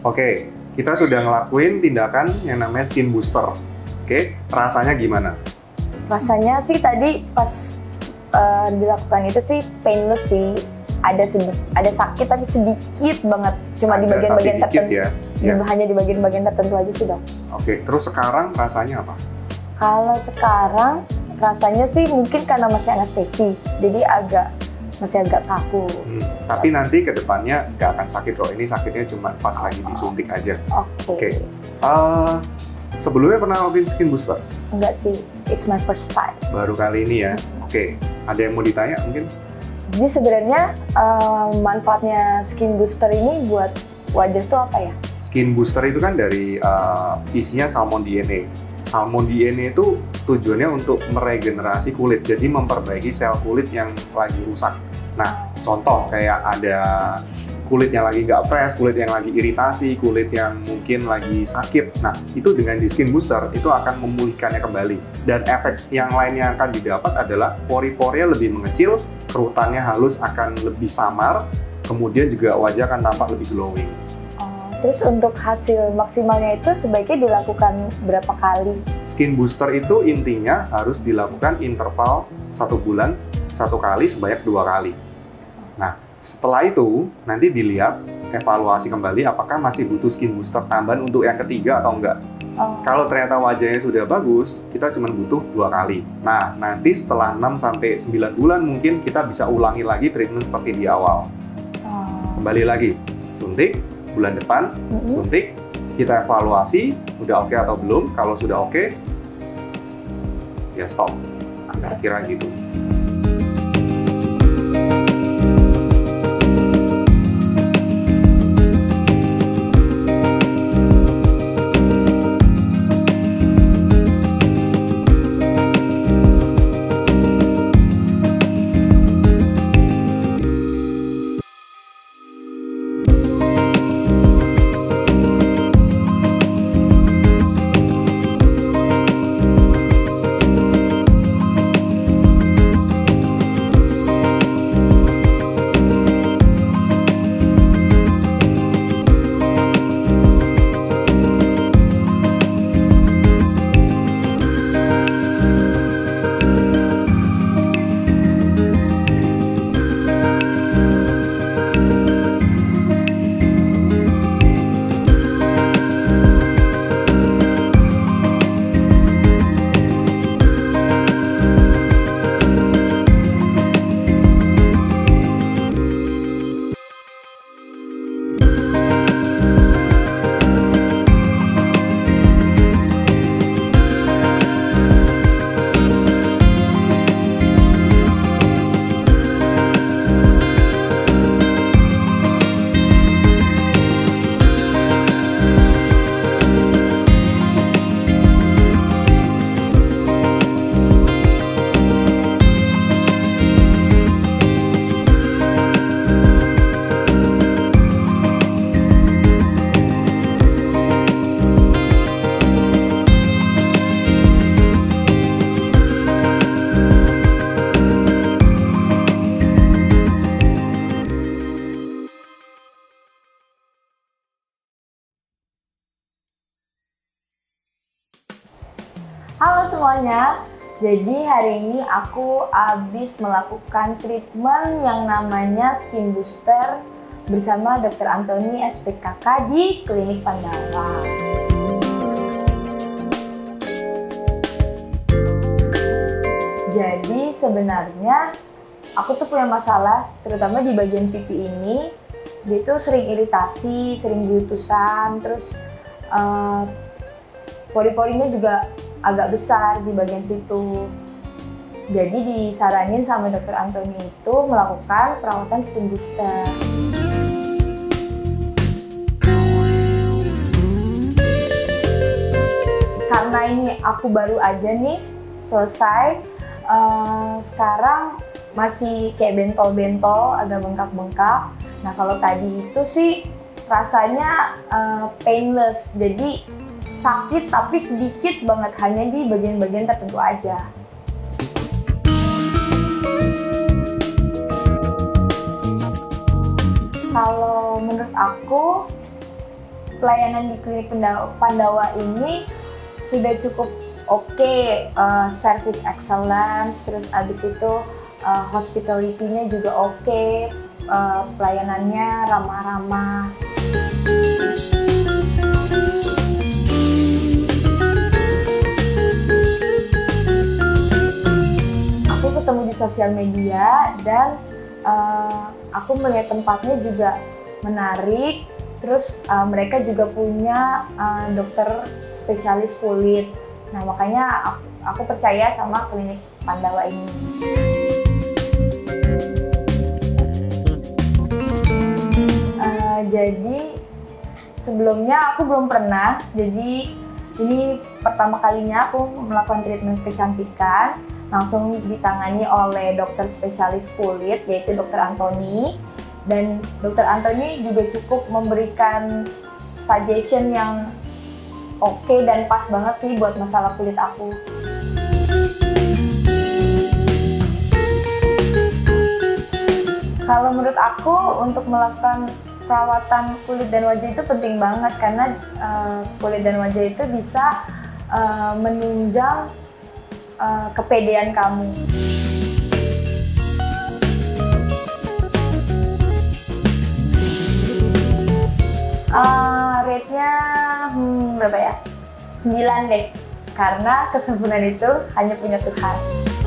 Oke, kita sudah ngelakuin tindakan yang namanya skin booster. Oke, rasanya gimana? Rasanya sih tadi pas dilakukan itu sih painless sih. Ada sakit tapi sedikit banget, cuma di bagian-bagian tertentu. Ya. Hanya di bagian-bagian tertentu aja sih, Dok. Oke, terus sekarang rasanya apa? Kalau sekarang rasanya sih mungkin karena masih anestesi, jadi masih agak kaku. Tapi nanti ke depannya nggak akan sakit kok. Ini sakitnya cuma pas lagi disuntik aja. Oke. Sebelumnya pernah ngelakuin skin booster? Enggak sih, it's my first time. Baru kali ini ya. Oke. Ada yang mau ditanya mungkin? Jadi sebenarnya manfaatnya skin booster ini buat wajah tuh apa ya? Skin booster itu kan dari isinya salmon DNA. Salmon DNA itu tujuannya untuk meregenerasi kulit, jadi memperbaiki sel kulit yang lagi rusak. Nah, contoh kayak ada kulit yang lagi nggak fresh, kulit yang lagi iritasi, kulit yang mungkin lagi sakit. Nah, itu dengan di skin booster itu akan memulihkannya kembali. Dan efek yang lain yang akan didapat adalah pori-porinya lebih mengecil, kerutannya halus akan lebih samar, kemudian juga wajah akan tampak lebih glowing. Terus untuk hasil maksimalnya itu sebaiknya dilakukan berapa kali? Skin booster itu intinya harus dilakukan interval 1 bulan 1 kali sebanyak 2 kali. Nah, setelah itu nanti dilihat evaluasi kembali apakah masih butuh skin booster tambahan untuk yang ketiga atau enggak. Kalau ternyata wajahnya sudah bagus, kita cuma butuh 2 kali. Nah, nanti setelah 6-9 bulan mungkin kita bisa ulangi lagi treatment seperti di awal. Kembali lagi, suntik, bulan depan, suntik, kita evaluasi, udah oke atau belum. Kalau sudah oke, ya stop. Kira-kira gitu. Halo semuanya, jadi hari ini aku habis melakukan treatment yang namanya skin booster bersama Dr. Anthony SPKK di Klinik Pandawa. Jadi sebenarnya aku tuh punya masalah, terutama di bagian pipi ini. Dia tuh sering iritasi, sering beletusan, terus pori-porinya juga agak besar di bagian situ. Jadi disaranin sama Dr. Anthony itu melakukan perawatan skin booster. Karena ini aku baru aja nih selesai, sekarang masih kayak bentol-bentol, agak bengkak-bengkak. Nah kalau tadi itu sih rasanya painless, jadi sakit tapi sedikit banget, hanya di bagian-bagian tertentu aja. Kalau menurut aku pelayanan di klinik Pandawa ini sudah cukup oke, service excellence, terus abis itu hospitality-nya juga oke, pelayanannya ramah-ramah. Aku ketemu di sosial media dan aku melihat tempatnya juga menarik. Terus mereka juga punya dokter spesialis kulit. Nah makanya aku percaya sama klinik Pandawa ini. Jadi sebelumnya aku belum pernah. Jadi ini pertama kalinya aku melakukan treatment kecantikan. Langsung ditangani oleh dokter spesialis kulit yaitu Dokter Antoni. Dan Dokter Antoni juga cukup memberikan suggestion yang oke dan pas banget sih buat masalah kulit aku. Kalau menurut aku untuk melakukan perawatan kulit dan wajah itu penting banget karena kulit dan wajah itu bisa menunjang kepedean kamu. Rate-nya berapa ya? 9 deh, karena kesempurnaan itu hanya punya Tuhan.